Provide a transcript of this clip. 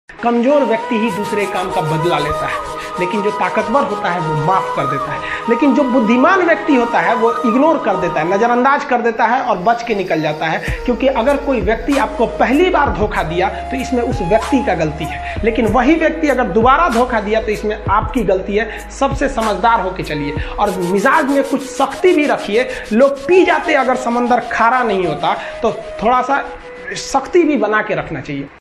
कमजोर व्यक्ति ही दूसरे काम का बदला लेता है, लेकिन जो ताकतवर होता है वो माफ कर देता है। लेकिन जो बुद्धिमान व्यक्ति होता है वो इग्नोर कर देता है, नजरअंदाज कर देता है और बच के निकल जाता है। क्योंकि अगर कोई व्यक्ति आपको पहली बार धोखा दिया तो इसमें उस व्यक्ति का गलती है, लेकिन वही व्यक्ति अगर दोबारा धोखा दिया तो इसमें आपकी गलती है। सबसे समझदार होके चलिए और मिजाज में कुछ सख्ती भी रखिए। लोग पी जाते अगर समंदर खारा नहीं होता तो थोड़ा सा सख्ती भी बना के रखना चाहिए।